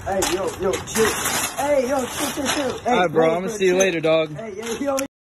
Hey, yo, chill. Hey, yo, chill. Hey, all right, bro. I'm gonna see you later, dog. Hey, yo.